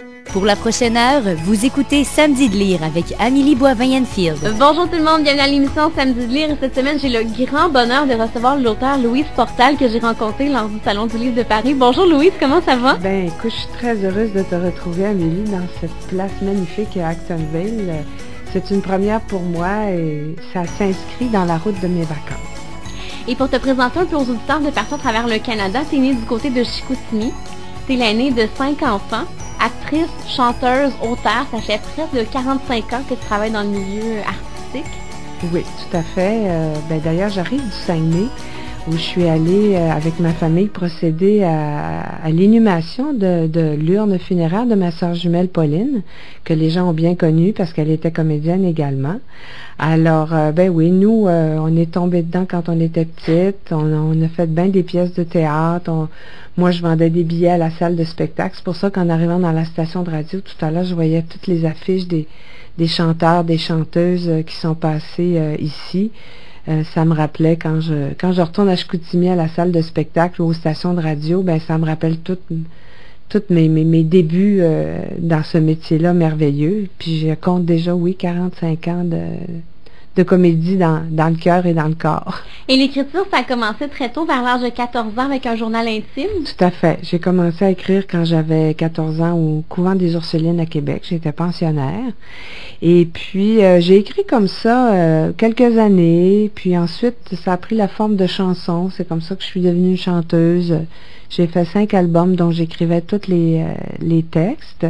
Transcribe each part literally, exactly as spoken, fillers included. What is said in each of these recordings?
Pour la prochaine heure, vous écoutez Samedi de lire avec Amélie Boivin-Enfield. Bonjour tout le monde, bienvenue à l'émission Samedi de lire. Et cette semaine, j'ai le grand bonheur de recevoir l'auteur Louise Portal que j'ai rencontré lors du Salon du livre de Paris. Bonjour Louise, comment ça va? Ben écoute, je suis très heureuse de te retrouver Amélie dans cette place magnifique à Actonville. C'est une première pour moi et ça s'inscrit dans la route de mes vacances. Et pour te présenter un peu aux auditeurs de partout à travers le Canada, tu es née du côté de Chicoutimi. Tu es l'aînée de cinq enfants. Actrice, chanteuse, auteure, ça fait presque quarante-cinq ans que tu travailles dans le milieu artistique. Oui, tout à fait. Euh, ben, d'ailleurs, j'arrive du Saguenay, où je suis allée euh, avec ma famille procéder à, à l'inhumation de, de l'urne funéraire de ma sœur jumelle Pauline, que les gens ont bien connue parce qu'elle était comédienne également. Alors, euh, ben oui, nous, euh, on est tombé dedans quand on était petite. On, on a fait bien des pièces de théâtre. On, moi, je vendais des billets à la salle de spectacle. C'est pour ça qu'en arrivant dans la station de radio, tout à l'heure, je voyais toutes les affiches des, des chanteurs, des chanteuses euh, qui sont passés euh, ici. Euh, ça me rappelait quand je quand je retourne à Chicoutimi à la salle de spectacle ou aux stations de radio, ben ça me rappelle toutes toutes mes, mes, mes débuts euh, dans ce métier-là merveilleux. Puis je compte déjà, oui, quarante-cinq ans de de comédie dans, dans le cœur et dans le corps. Et l'écriture, ça a commencé très tôt, vers l'âge de quatorze ans, avec un journal intime? Tout à fait. J'ai commencé à écrire quand j'avais quatorze ans au couvent des Ursulines à Québec. J'étais pensionnaire. Et puis, euh, j'ai écrit comme ça euh, quelques années. Puis ensuite, ça a pris la forme de chansons. C'est comme ça que je suis devenue chanteuse. J'ai fait cinq albums dont j'écrivais tous les, euh, les textes.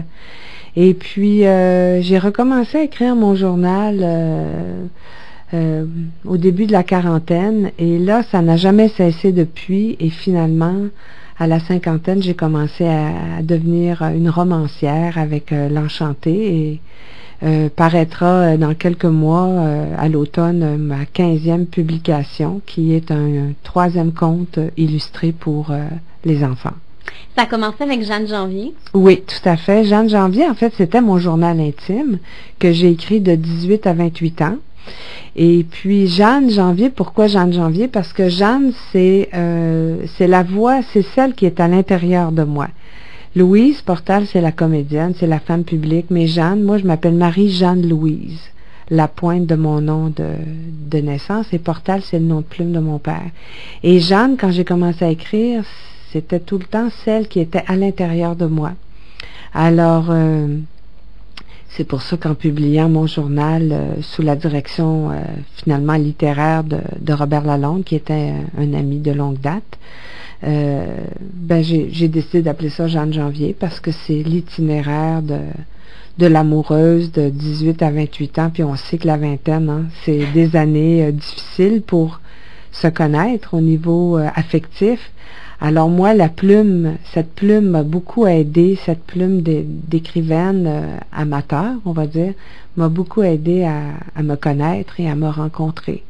Et puis, euh, j'ai recommencé à écrire mon journal euh, euh, au début de la quarantaine. Et là, ça n'a jamais cessé depuis. Et finalement, à la cinquantaine, j'ai commencé à, à devenir une romancière avec euh, L'Enchantée. Et euh, paraîtra dans quelques mois, euh, à l'automne, ma quinzième publication, qui est un, un troisième conte illustré pour euh, les enfants. Ça a commencé avec Jeanne Janvier? Oui, tout à fait. Jeanne Janvier, en fait, c'était mon journal intime que j'ai écrit de dix-huit à vingt-huit ans. Et puis, Jeanne Janvier, pourquoi Jeanne Janvier? Parce que Jeanne, c'est euh, c'est la voix, c'est celle qui est à l'intérieur de moi. Louise Portal, c'est la comédienne, c'est la femme publique, mais Jeanne, moi, je m'appelle Marie-Jeanne Louise, la pointe de mon nom de, de naissance, et Portal, c'est le nom de plume de mon père. Et Jeanne, quand j'ai commencé à écrire, c'était tout le temps celle qui était à l'intérieur de moi. Alors, euh, c'est pour ça qu'en publiant mon journal euh, sous la direction euh, finalement littéraire de, de Robert Lalonde, qui était un, un ami de longue date, euh, ben j'ai, j'ai décidé d'appeler ça Jeanne Janvier parce que c'est l'itinéraire de, de l'amoureuse de dix-huit à vingt-huit ans, puis on sait que la vingtaine, hein, c'est des années euh, difficiles pour se connaître au niveau euh, affectif. Alors moi, la plume, cette plume m'a beaucoup aidé, cette plume d'écrivaine euh, amateur, on va dire, m'a beaucoup aidé à, à me connaître et à me rencontrer.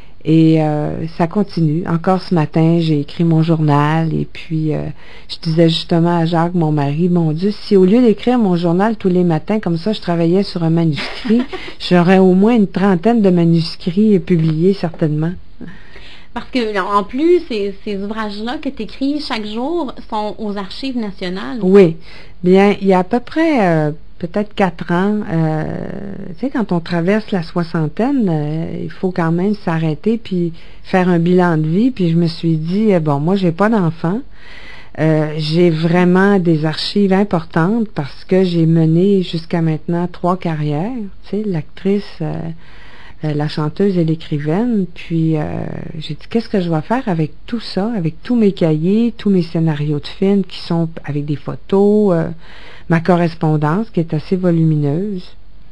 Et euh, ça continue. Encore ce matin, j'ai écrit mon journal et puis euh, je disais justement à Jacques, mon mari, mon Dieu, si au lieu d'écrire mon journal tous les matins, comme ça, je travaillais sur un manuscrit, j'aurais au moins une trentaine de manuscrits publiés, certainement. Parce que, en plus, ces, ces ouvrages-là que tu écris chaque jour sont aux Archives nationales. Oui. Bien, il y a à peu près euh, peut-être quatre ans, euh, tu sais, quand on traverse la soixantaine, euh, il faut quand même s'arrêter puis faire un bilan de vie. Puis je me suis dit, bon, moi, j'ai pas d'enfant. Euh, j'ai vraiment des archives importantes parce que j'ai mené jusqu'à maintenant trois carrières. Tu sais, l'actrice... Euh, Euh, la chanteuse et l'écrivaine, puis euh, j'ai dit, qu'est-ce que je vais faire avec tout ça, avec tous mes cahiers, tous mes scénarios de films qui sont avec des photos, euh, ma correspondance qui est assez volumineuse.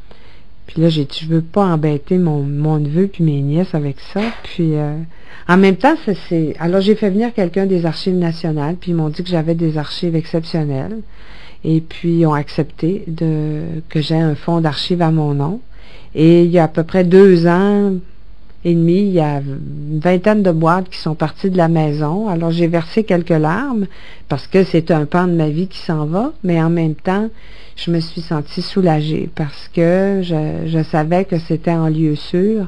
Puis là, j'ai dit, je veux pas embêter mon, mon neveu puis mes nièces avec ça, puis euh, en même temps, ça, c'est... Alors, j'ai fait venir quelqu'un des Archives nationales, puis ils m'ont dit que j'avais des archives exceptionnelles, et puis ils ont accepté de que j'ai un fonds d'archives à mon nom. Et il y a à peu près deux ans et demi, il y a une vingtaine de boîtes qui sont parties de la maison. Alors, j'ai versé quelques larmes parce que c'est un pan de ma vie qui s'en va, mais en même temps, je me suis sentie soulagée parce que je, je savais que c'était en lieu sûr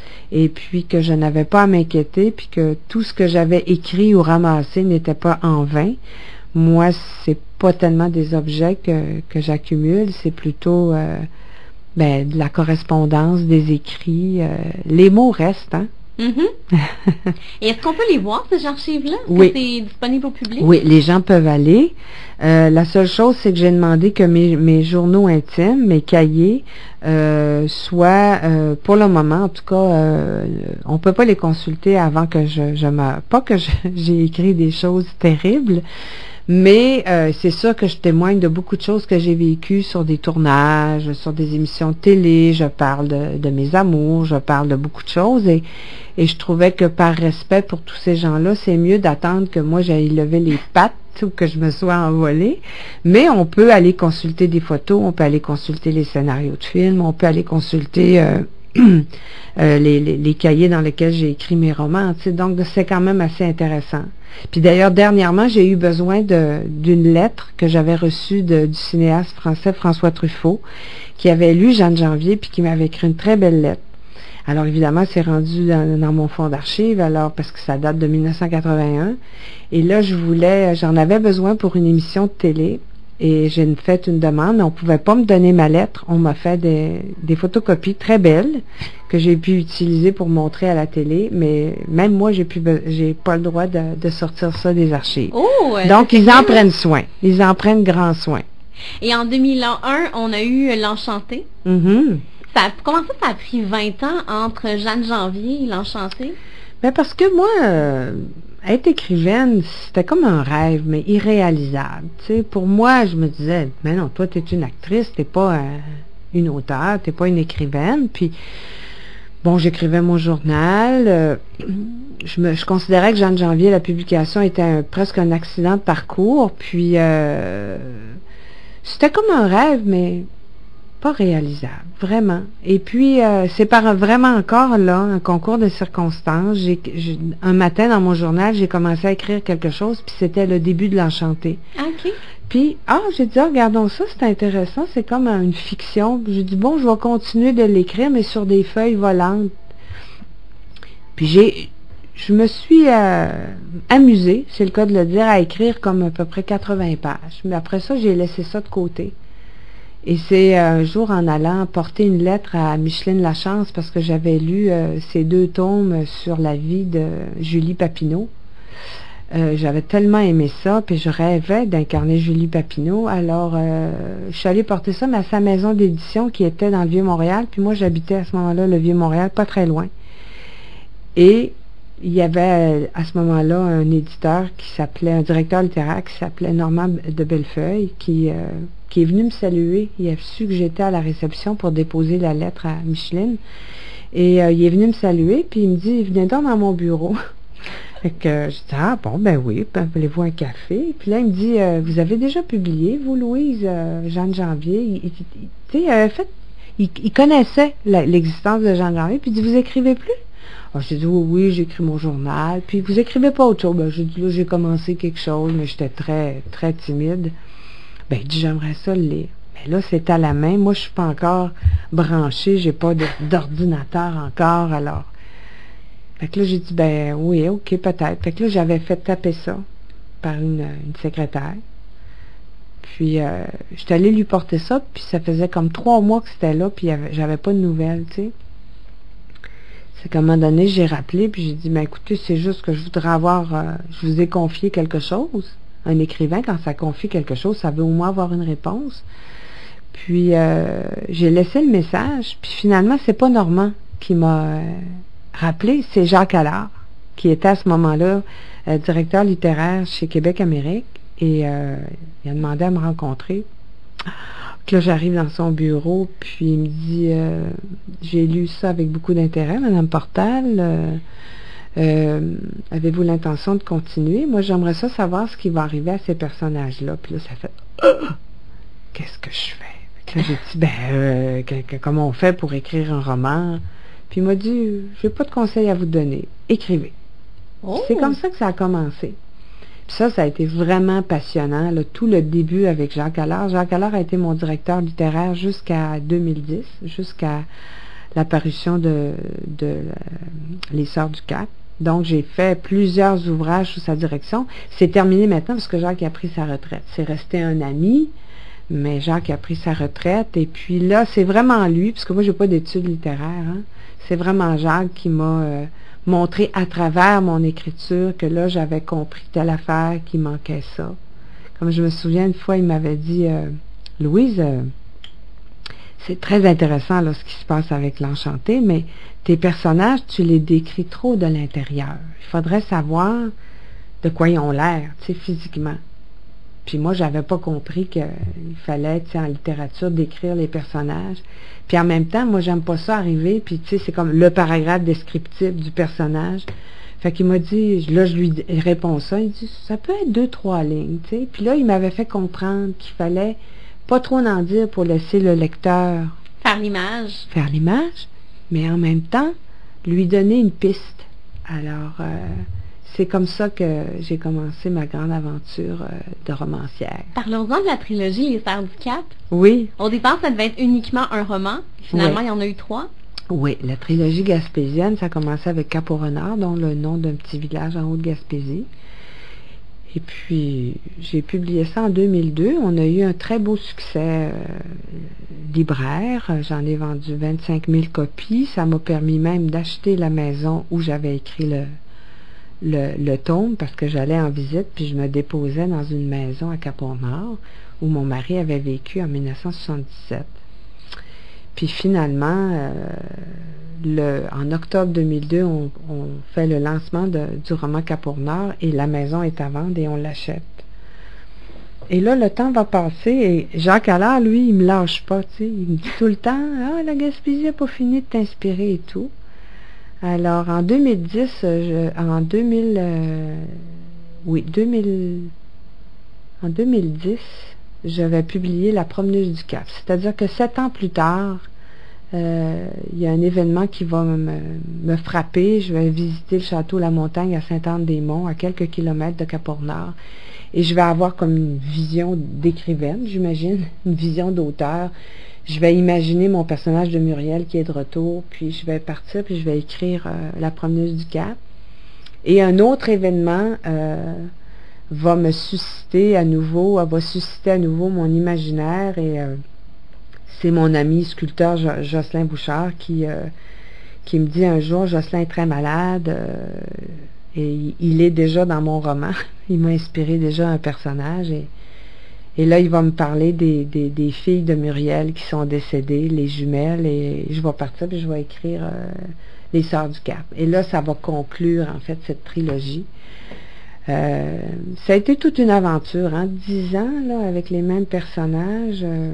et puis que je n'avais pas à m'inquiéter puis que tout ce que j'avais écrit ou ramassé n'était pas en vain. Moi, c'est pas tellement des objets que, que j'accumule, c'est plutôt euh, ben, de la correspondance, des écrits. Euh, les mots restent, hein? Mm-hmm. Et est-ce qu'on peut les voir, ces archives-là? Oui. C'est disponible au public? Oui, les gens peuvent aller. Euh, la seule chose, c'est que j'ai demandé que mes, mes journaux intimes, mes cahiers, euh, soient, euh, pour le moment, en tout cas, euh, on peut pas les consulter avant que je, je me... Pas que je- j'ai écrit des choses terribles, mais euh, c'est sûr que je témoigne de beaucoup de choses que j'ai vécues sur des tournages, sur des émissions de télé. Je parle de, de mes amours, je parle de beaucoup de choses et, et je trouvais que par respect pour tous ces gens-là, c'est mieux d'attendre que moi j'aille lever les pattes ou que je me sois envolée. Mais on peut aller consulter des photos, on peut aller consulter les scénarios de films, on peut aller consulter euh, euh, les, les, les cahiers dans lesquels j'ai écrit mes romans. Tu sais, donc c'est quand même assez intéressant. Puis d'ailleurs, dernièrement, j'ai eu besoin de d'une lettre que j'avais reçue de- du cinéaste français François Truffaut, qui avait lu Jeanne Janvier, puis qui m'avait écrit une très belle lettre. Alors évidemment, c'est rendu dans, dans mon fonds d'archives, alors parce que ça date de mille neuf cent quatre-vingt-un. Et là, je voulais, j'en avais besoin pour une émission de télé. Et j'ai une- fait une demande. On pouvait pas me donner ma lettre. On m'a fait des, des photocopies très belles que j'ai pu utiliser pour montrer à la télé. Mais même moi, j'ai pu, be- j'ai pas le droit de, de sortir ça des archives. Oh! euh, Donc, ça fait ils en bien. prennent soin. Ils en prennent grand soin. Et en deux mille un, on a eu L'Enchanté. Mhm. Ça, a- comment ça, ça a pris vingt ans entre Jeanne Janvier et L'Enchanté? Ben parce que moi, euh, être écrivaine, c'était comme un rêve, mais irréalisable. Tu sais, pour moi, je me disais, mais non, toi, t'es une actrice, t'es pas euh, une auteure, t'es pas une écrivaine. Puis, bon, j'écrivais mon journal. euh, je, me, je considérais que Jeanne Janvier, la publication, était un- presque un accident de parcours. Puis, euh, c'était comme un rêve, mais pas réalisable, vraiment. Et puis, euh, c'est par un- vraiment encore là, un concours de circonstances. J'ai, j'ai- un matin dans mon journal, j'ai commencé à écrire quelque chose, puis c'était le début de l'Enchanté. Ah, OK. Puis, ah, j'ai dit, ah, regardons ça, c'est intéressant, c'est comme euh, une fiction. J'ai dit, bon, je vais continuer de l'écrire, mais sur des feuilles volantes. Puis j'ai, je me suis euh, amusée, c'est le cas de le dire, à écrire comme à peu près quatre-vingts pages. Mais après ça, j'ai laissé ça de côté. Et c'est un jour en allant porter une lettre à Micheline Lachance parce que j'avais lu euh, ces deux tomes sur la vie de Julie Papineau. Euh, j'avais tellement aimé ça, puis je rêvais d'incarner Julie Papineau. Alors, euh, je suis allée porter ça, mais à sa maison d'édition qui était dans le Vieux-Montréal. Puis moi, j'habitais à ce moment-là le Vieux-Montréal, pas très loin. Et il y avait euh, à ce moment-là un éditeur qui s'appelait, un directeur littéraire qui s'appelait Normand de Bellefeuille, qui, euh, qui est venu me saluer. Il a su que j'étais à la réception pour déposer la lettre à Micheline. Et euh, il est venu me saluer, puis il me dit, venez donc dans mon bureau. Fait que je dis, ah bon, ben oui, ben, voulez-vous un café? Puis là, il me dit, euh, vous avez déjà publié, vous, Louise, euh, Jeanne Janvier? Il, il- il- tu sais, euh, fait, il, il connaissait la- l'existence de Jeanne Janvier, puis il dit, vous écrivez plus? Alors, j'ai dit, oui, oui, j'écris mon journal. Puis, vous écrivez pas autre chose? Ben, j'ai dit, là, j'ai commencé quelque chose, mais j'étais très, très timide. Ben, il dit, j'aimerais ça le lire. Mais là, c'est à la main. Moi, je suis pas encore branchée, j'ai pas de- d'ordinateur encore, alors. Fait que là, j'ai dit, ben oui, ok, peut-être. Fait que là, j'avais fait taper ça par une, une secrétaire. Puis, euh, j'étais allée lui porter ça, puis ça faisait comme trois mois que c'était là, puis il y avait- j'avais pas de nouvelles, tu sais. C'est qu'à un moment donné, j'ai rappelé, puis j'ai dit, ben écoutez, c'est juste que je voudrais avoir, euh, je vous ai confié quelque chose. Un écrivain, quand ça confie quelque chose, ça veut au moins avoir une réponse. Puis, euh, j'ai laissé le message, puis finalement, c'est pas Normand qui m'a euh, rappelé, c'est Jacques Allard, qui était à ce moment-là euh, directeur littéraire chez Québec Amérique, et euh, il a demandé à me rencontrer. Que là, j'arrive dans son bureau, puis il me dit, euh, j'ai lu ça avec beaucoup d'intérêt, Madame Portal. Euh, euh, avez-vous l'intention de continuer? Moi, j'aimerais ça savoir ce qui va arriver à ces personnages-là. Puis là, ça fait, ah! Qu'est-ce que je fais? Fait que là, j'ai dit, ben, euh, que- que- comment on fait pour écrire un roman? Puis il m'a dit, j'ai pas de conseils à vous donner. Écrivez. Oh! C'est comme ça que ça a commencé. Puis ça, ça a été vraiment passionnant, là, tout le début avec Jacques Allard. Jacques Allard a été mon directeur littéraire jusqu'à deux mille dix, jusqu'à l'apparition de, de euh, Les Sœurs du Cap. Donc, j'ai fait plusieurs ouvrages sous sa direction. C'est terminé maintenant parce que Jacques a pris sa retraite. C'est resté un ami, mais Jacques a pris sa retraite. Et puis là, c'est vraiment lui, parce que moi, j'ai pas d'études littéraires. Hein. C'est vraiment Jacques qui m'a euh, montré à travers mon écriture que là, j'avais compris telle affaire, qu'il manquait ça. Comme je me souviens, une fois, il m'avait dit, euh, « Louise, euh, c'est très intéressant là, ce qui se passe avec l'Enchanté, mais tes personnages, tu les décris trop de l'intérieur. Il faudrait savoir de quoi ils ont l'air, tu sais, physiquement. » Puis moi, j'avais pas compris qu'il fallait, tu sais, en littérature, décrire les personnages. Puis en même temps, moi, j'aime pas ça arriver, puis tu sais, c'est comme le paragraphe descriptif du personnage. Fait qu'il m'a dit, là, je lui réponds ça, il dit, ça peut être deux, trois lignes, tu sais. Puis là, il m'avait fait comprendre qu'il fallait pas trop en dire pour laisser le lecteur faire l'image. Faire l'image, mais en même temps, lui donner une piste. Alors, euh, c'est comme ça que j'ai commencé ma grande aventure euh, de romancière. Parlons-en de la trilogie Les Sœurs du Cap. Oui. Au départ, ça devait être uniquement un roman. Finalement, oui. Il y en a eu trois. Oui, la trilogie gaspésienne, ça a commencé avec Cap-au-Renard, dont le nom d'un petit village en Haute-Gaspésie. Et puis, j'ai publié ça en deux mille deux. On a eu un très beau succès euh, libraire. J'en ai vendu vingt-cinq mille copies. Ça m'a permis même d'acheter la maison où j'avais écrit le, le, le tome, parce que j'allais en visite, puis je me déposais dans une maison à Cap-au-Nord, où mon mari avait vécu en mille neuf cent soixante-dix-sept. Puis finalement, euh, le, en octobre deux mille deux, on, on fait le lancement de, du roman Cap-au-Nord et la maison est à vendre et on l'achète. Et là, le temps va passer et Jacques Allard, lui, il me lâche pas, tu sais. Il me dit tout le temps, « Ah, la Gaspésie n'a pas fini de t'inspirer et tout. » Alors, en deux mille dix, je, en deux mille, euh, oui, deux mille, en deux mille dix, j'avais publié La Promeneuse du Cap. C'est-à-dire que sept ans plus tard, euh, il y a un événement qui va me, me frapper. Je vais visiter le château La Montagne à Sainte-Anne-des-Monts, à quelques kilomètres de Cap-au-Nord. Et je vais avoir comme une vision d'écrivaine, j'imagine, une vision d'auteur. Je vais imaginer mon personnage de Muriel qui est de retour, puis je vais partir, puis je vais écrire euh, La Promeneuse du Cap. Et un autre événement euh, va me susciter à nouveau, va susciter à nouveau mon imaginaire, et euh, c'est mon ami sculpteur jo Jocelyn Bouchard qui, euh, qui me dit un jour, Jocelyn est très malade, euh, et il est déjà dans mon roman. Il m'a inspiré déjà un personnage, et, et là, il va me parler des, des, des filles de Muriel qui sont décédées, les jumelles, et je vais partir, puis je vais écrire euh, Les Sœurs du Cap. Et là, ça va conclure, en fait, cette trilogie. Euh, ça a été toute une aventure, hein, dix ans, là, avec les mêmes personnages. Euh,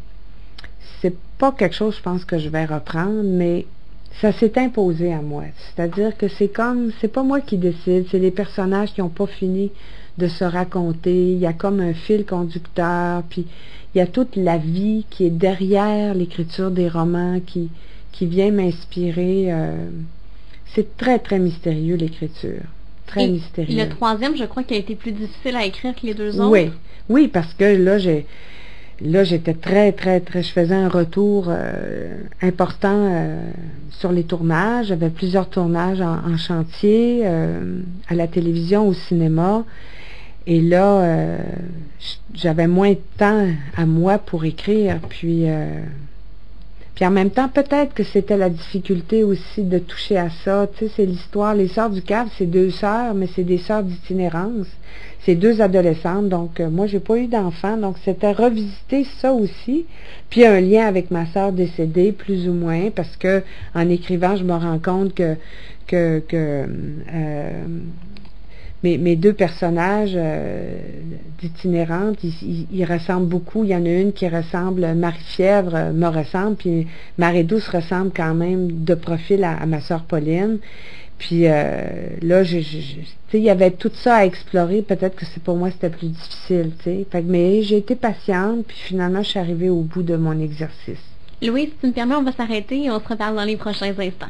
c'est pas quelque chose, je pense, que je vais reprendre, mais ça s'est imposé à moi. C'est-à-dire que c'est comme, c'est pas moi qui décide, c'est les personnages qui n'ont pas fini de se raconter. Il y a comme un fil conducteur, puis il y a toute la vie qui est derrière l'écriture des romans, qui, qui vient m'inspirer. Euh, c'est très, très mystérieux, l'écriture. Très Et mystérieux. Le troisième, je crois qu'il a été plus difficile à écrire que les deux autres. Oui, oui, parce que là, j'ai là j'étais très, très, très, je faisais un retour euh, important euh, sur les tournages. J'avais plusieurs tournages en, en chantier, euh, à la télévision, au cinéma. Et là, euh, j'avais moins de temps à moi pour écrire. Puis, euh, puis en même temps, peut-être que c'était la difficulté aussi de toucher à ça. Tu sais, c'est l'histoire. Les Sœurs du Cap, c'est deux sœurs, mais c'est des sœurs d'itinérance. C'est deux adolescentes. Donc, euh, moi, j'ai pas eu d'enfants. Donc, c'était revisiter ça aussi. Puis, un lien avec ma sœur décédée, plus ou moins, parce que en écrivant, je me rends compte que que, que euh, Mes, mes deux personnages euh, d'itinérantes, ils, ils, ils ressemblent beaucoup. Il y en a une qui ressemble, Marie-Fièvre euh, me ressemble, puis Marie-Douce ressemble quand même de profil à, à ma sœur Pauline. Puis euh, là, je, je, je, tu sais, il y avait tout ça à explorer. Peut-être que c'est pour moi, c'était plus difficile, tu sais. Fait que, mais j'ai été patiente, puis finalement, je suis arrivée au bout de mon exercice. Louise, si tu me permets, on va s'arrêter et on se reparle dans les prochains instants.